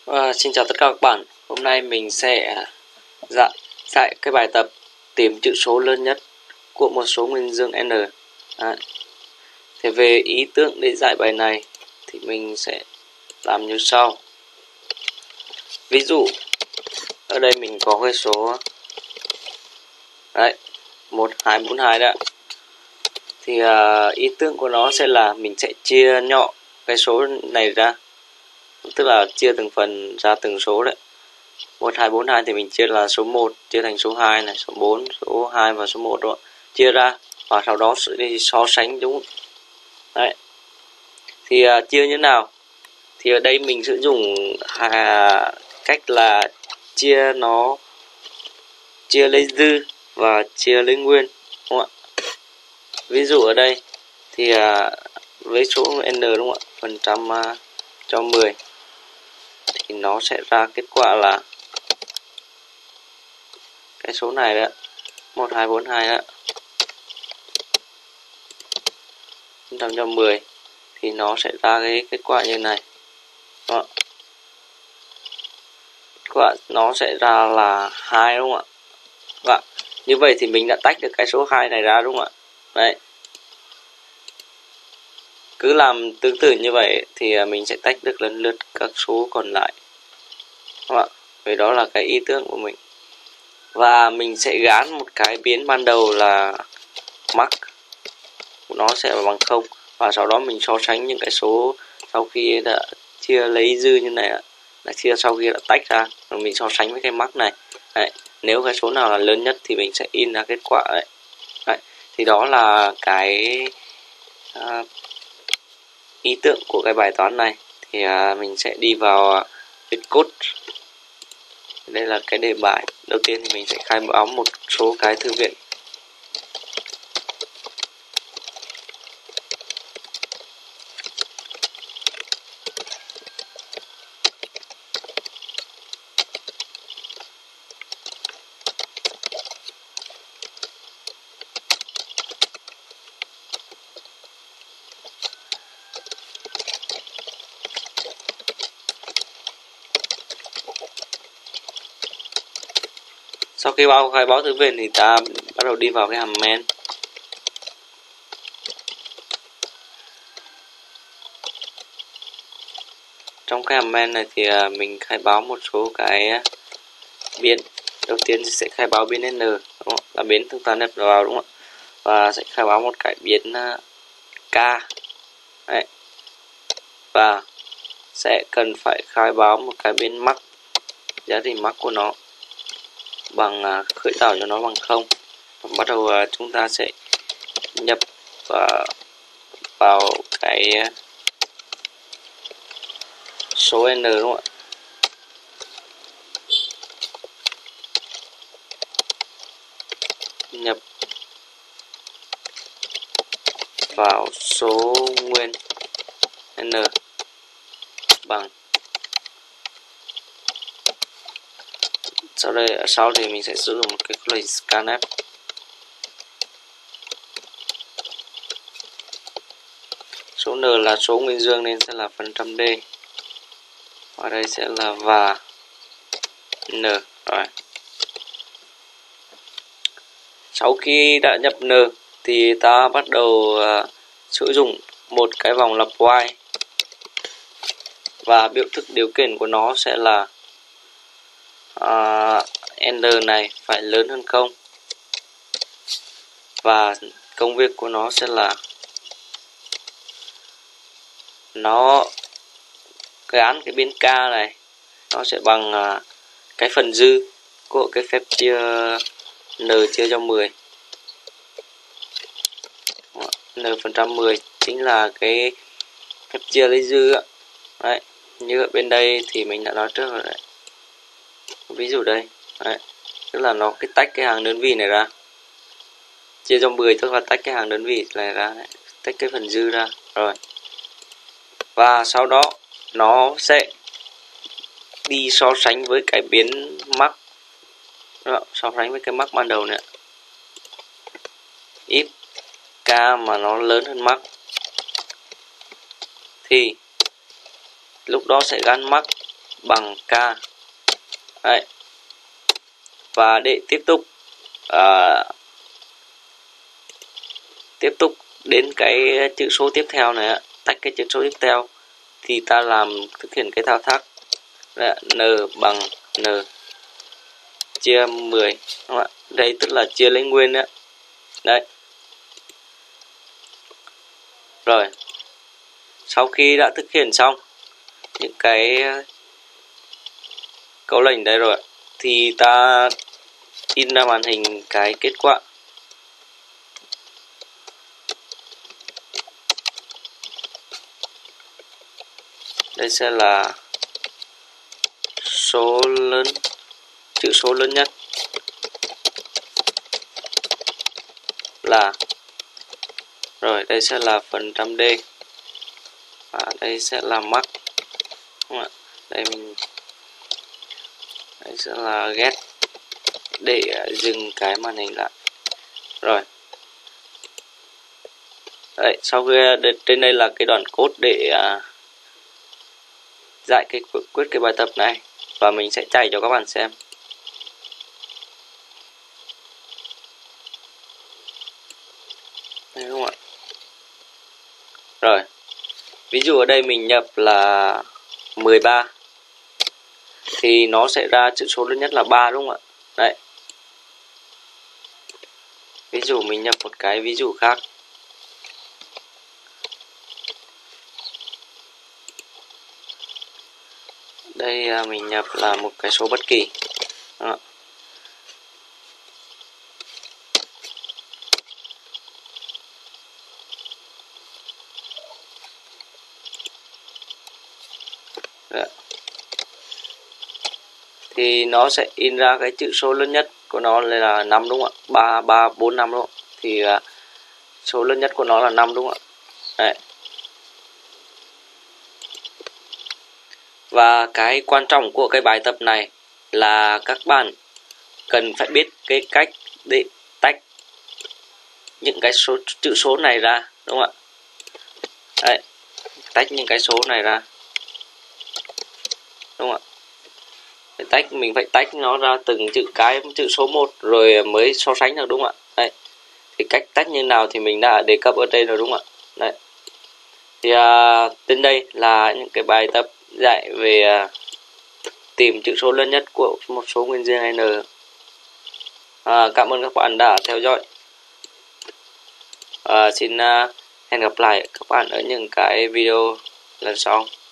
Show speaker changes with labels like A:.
A: Xin chào tất cả các bạn. Hôm nay mình sẽ dạy cái bài tập tìm chữ số lớn nhất của một số nguyên dương n. Thì về ý tưởng để dạy bài này thì mình sẽ làm như sau. Ví dụ ở đây mình có cái số 1242 đó. Thì ý tưởng của nó sẽ là mình sẽ chia nhỏ cái số này ra, tức là chia từng phần ra từng số đấy. 1242 thì mình chia là số 1 chia thành số 2 này, số 4, số 2 và số 1 đó. Chia ra và sau đó sẽ đi so sánh, đúng. Đấy. Thì chia như nào? Thì ở đây mình sử dụng cách là chia lấy dư và chia lấy nguyên, đúng không ạ? Ví dụ ở đây thì với số n, đúng không ạ, phần trăm cho 10 thì nó sẽ ra kết quả là cái số này đó, 1242 đó, 100 cho 10 thì nó sẽ ra cái kết quả như này. Đó. Kết quả nó sẽ ra là 2, đúng không ạ? Và như vậy thì mình đã tách được cái số 2 này ra, đúng không ạ? Đấy. Cứ làm tương tự như vậy thì mình sẽ tách được lần lượt các số còn lại. Đúng không ạ? Vì đó là cái ý tưởng của mình. Và mình sẽ gán một cái biến ban đầu là max, nó sẽ bằng 0. Và sau đó mình so sánh những cái số sau khi đã chia lấy dư như này, là chia sau khi đã tách ra, rồi mình so sánh với cái max này. Đấy. Nếu cái số nào là lớn nhất thì mình sẽ in ra kết quả đấy. Đấy. Thì đó là cái ý tưởng của cái bài toán này. Thì mình sẽ đi vào viết code. Đây là cái đề bài. Đầu tiên thì mình sẽ khai báo một số cái thư viện. Sau khi khai báo thư viện thì ta bắt đầu đi vào cái hàm main. Trong cái hàm main này thì mình khai báo một số cái biến. Đầu tiên thì sẽ khai báo biến n, đúng không? Là biến chúng ta nhập vào, đúng không ạ? Và sẽ khai báo một cái biến k. Đấy. Và sẽ cần phải khai báo một cái biến max, giá trị max của nó bằng khởi tạo cho nó bằng 0. Bắt đầu chúng ta sẽ nhập vào cái số n, đúng không ạ? Nhập vào số nguyên n bằng, sau thì mình sẽ sử dụng một cái lệnh scanf. Số n là số nguyên dương nên sẽ là phần trăm d. Và đây sẽ là và n. Rồi. Sau khi đã nhập n thì ta bắt đầu sử dụng một cái vòng lặp while. Và biểu thức điều kiện của nó sẽ là n này phải lớn hơn 0. Và công việc của nó sẽ là nó gán cái biến k này, nó sẽ bằng cái phần dư của cái phép chia n chia cho 10. N phần trăm 10 chính là cái phép chia lấy dư ạ. Đấy. Như ở bên đây thì mình đã nói trước rồi đấy. Ví dụ đây. Đấy. Tức là nó tách cái hàng đơn vị này ra. Chia cho 10 tức là tách cái hàng đơn vị này ra. Đấy. Tách cái phần dư ra. Rồi. Và sau đó nó sẽ đi so sánh với cái biến max. So sánh với cái max ban đầu này. If k mà nó lớn hơn max thì lúc đó sẽ gắn max bằng k. Đấy. Và để tiếp tục đến cái chữ số tiếp theo này, tách cái chữ số tiếp theo thì ta thực hiện cái thao tác là n bằng n chia 10, đúng không ạ? Đây tức là chia lấy nguyên đấy. Đấy. Rồi. Sau khi đã thực hiện xong những cái câu lệnh đây rồi thì ta in ra màn hình cái kết quả. Đây sẽ là chữ số lớn nhất là, rồi đây sẽ là phần trăm D và đây sẽ là max, đúng không ạ? Đây sẽ là get để dừng cái màn hình lại. Rồi. Đấy, sau khi trên đây là cái đoạn code để dạy quyết cái bài tập này và mình sẽ chạy cho các bạn xem. Đấy, đúng không ạ? Rồi. Ví dụ ở đây mình nhập là 13 thì nó sẽ ra chữ số lớn nhất là 3, đúng không ạ? Đấy. Ví dụ mình nhập một cái ví dụ khác. Đây mình nhập là một cái số bất kỳ. Đó. Đấy. Thì nó sẽ in ra cái chữ số lớn nhất của nó là 5, đúng không ạ? 3, 3, 4, 5, đúng không? Thì số lớn nhất của nó là 5, đúng không ạ? Đấy. Và cái quan trọng của cái bài tập này là các bạn cần phải biết cái cách để tách những cái chữ số này ra, đúng không ạ? Đấy. Tách những cái số này ra, đúng không ạ? Mình phải tách nó ra từng chữ số một rồi mới so sánh được, đúng không ạ? Đấy. Thì cách tách như nào thì mình đã đề cập ở đây rồi, đúng không ạ? Đấy. Thì trên đây là những cái bài tập dạy về tìm chữ số lớn nhất của một số nguyên riêng n. Cảm ơn các bạn đã theo dõi. Xin hẹn gặp lại các bạn ở những cái video lần sau.